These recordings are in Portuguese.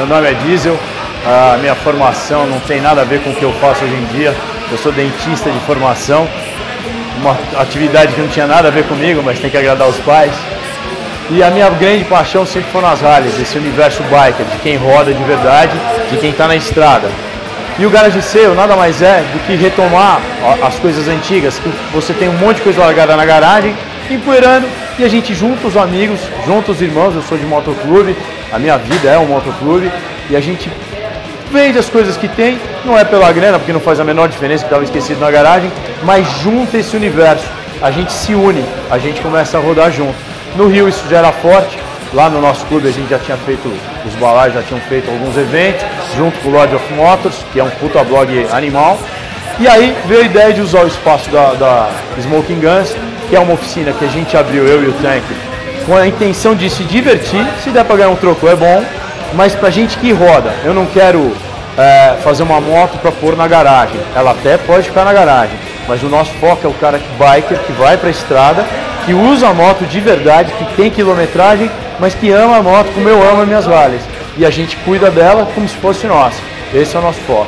Meu nome é Diesel, a minha formação não tem nada a ver com o que eu faço hoje em dia. Eu sou dentista de formação, uma atividade que não tinha nada a ver comigo, mas tem que agradar os pais. E a minha grande paixão sempre foi nas rallies, esse universo biker, de quem roda de verdade, de quem está na estrada. E o Garage Sale nada mais é do que retomar as coisas antigas, que você tem um monte de coisa largada na garagem, empoeirando, e a gente junta os amigos, junta os irmãos. Eu sou de motoclube, a minha vida é um motoclube, e a gente vende as coisas que tem, não é pela grana, porque não faz a menor diferença, que estava esquecido na garagem, mas junta esse universo, a gente se une, a gente começa a rodar junto. No Rio isso já era forte, lá no nosso clube a gente já tinha feito, os balais já tinham feito alguns eventos, junto com o Lord of Motors, que é um puta blog animal. E aí veio a ideia de usar o espaço da Smoking Guns, que é uma oficina que a gente abriu, eu e o Tank, com a intenção de se divertir. Se der para ganhar um troco é bom, mas pra gente que roda, eu não quero fazer uma moto para pôr na garagem. Ela até pode ficar na garagem, mas o nosso foco é o cara biker que vai para a estrada, que usa a moto de verdade, que tem quilometragem, mas que ama a moto como eu amo as minhas rallies. E a gente cuida dela como se fosse nossa. Esse é o nosso foco.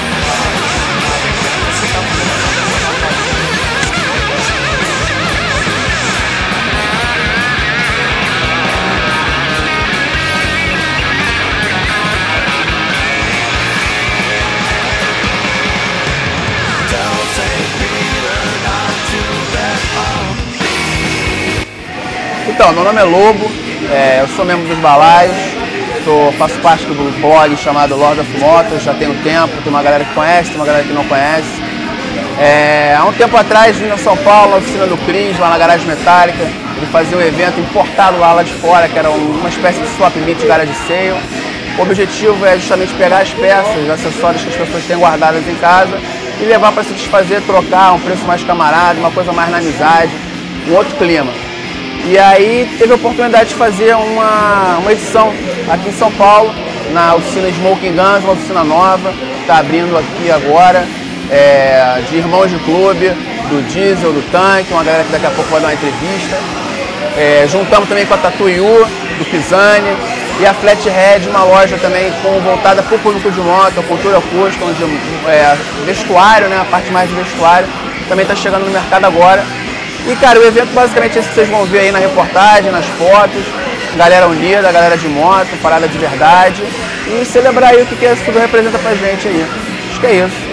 Então, meu nome é Lobo, eu sou membro dos balaios, faço parte do blog chamado Lord of Motors, já tenho tempo, tem uma galera que conhece, tem uma galera que não conhece. Há um tempo atrás vim em São Paulo, na oficina do Cris, lá na Garagem Metálica, ele fazia um evento importado lá de fora, que era uma espécie de swap meet Garage Sale. O objetivo é justamente pegar as peças, os acessórios que as pessoas têm guardadas em casa e levar para se desfazer, trocar, um preço mais camarada, uma coisa mais na amizade, um outro clima. E aí teve a oportunidade de fazer uma edição aqui em São Paulo, na oficina Smoking Guns, uma oficina nova, que está abrindo aqui agora, de irmãos de clube, do Diesel, do Tank, uma galera que daqui a pouco vai dar uma entrevista. Juntamos também com a Tattoo You, do Pisani, e a Flathead, uma loja também voltada para o público de moto, a cultura acústica, onde vestuário, né, a parte mais de vestuário, também está chegando no mercado agora. E cara, o evento basicamente é esse que vocês vão ver aí na reportagem, nas fotos, galera unida, galera de moto, parada de verdade, e celebrar aí o que isso tudo representa pra gente aí. Acho que é isso.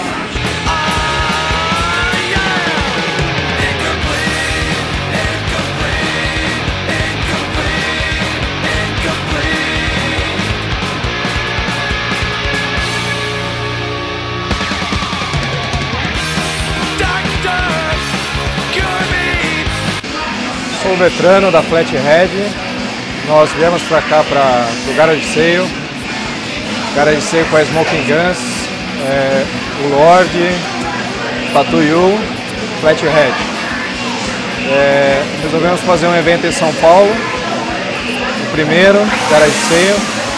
Sou veterano da Flathead. Nós viemos para cá, para o Garage Sale. Garage Sale com a Smoking Guns, o Lord, Tattoo You, Flathead. Resolvemos fazer um evento em São Paulo, o primeiro, Garage Sale.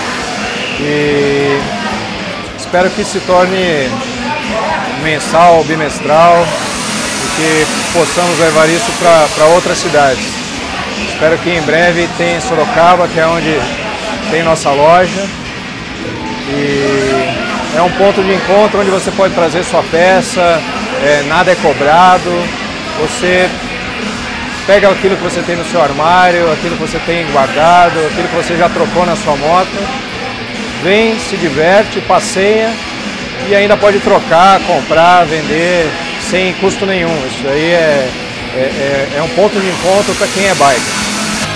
E espero que se torne mensal, bimestral, e que possamos levar isso para outras cidades. Espero que em breve tenha em Sorocaba, que é onde tem nossa loja. E é um ponto de encontro onde você pode trazer sua peça, nada é cobrado. Você pega aquilo que você tem no seu armário, aquilo que você tem guardado, aquilo que você já trocou na sua moto, vem, se diverte, passeia e ainda pode trocar, comprar, vender sem custo nenhum. Isso aí é um ponto de encontro para quem é biker.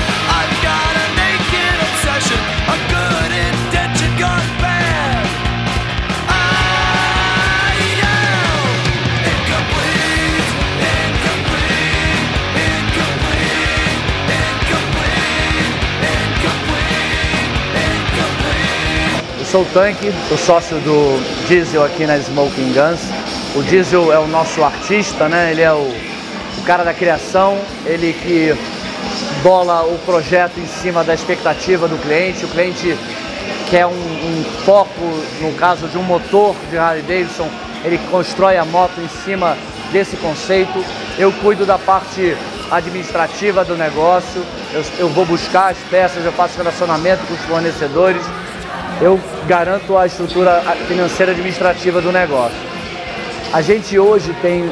Eu sou o Tank, sou sócio do Diesel aqui na Smoking Guns. O Diesel é o nosso artista, né? Ele é o cara da criação, ele que bola o projeto em cima da expectativa do cliente. O cliente quer um foco, no caso de um motor de Harley Davidson, ele constrói a moto em cima desse conceito. Eu cuido da parte administrativa do negócio, eu vou buscar as peças, eu faço relacionamento com os fornecedores. eu garanto a estrutura financeira administrativa do negócio. A gente hoje tem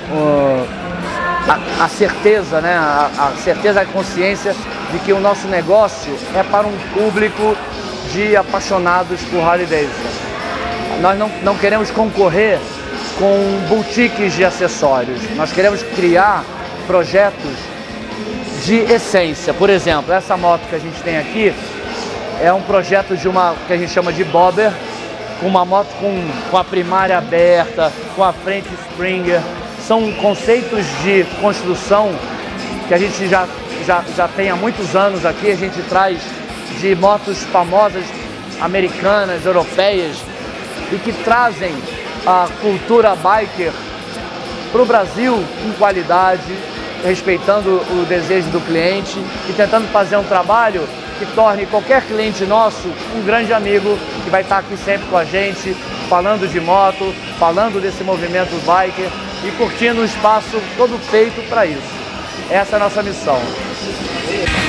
a certeza, né, a certeza, a consciência de que o nosso negócio é para um público de apaixonados por Harley Davidson. Nós não queremos concorrer com boutiques de acessórios, nós queremos criar projetos de essência. Por exemplo, essa moto que a gente tem aqui é um projeto de uma que a gente chama de bobber, com uma moto com a primária aberta, com a frente Springer. São conceitos de construção que a gente já tem há muitos anos aqui. A gente traz de motos famosas americanas, europeias, e que trazem a cultura biker para o Brasil com qualidade, respeitando o desejo do cliente e tentando fazer um trabalho que torne qualquer cliente nosso um grande amigo, que vai estar aqui sempre com a gente, falando de moto, falando desse movimento biker e curtindo um espaço todo feito para isso. Essa é a nossa missão.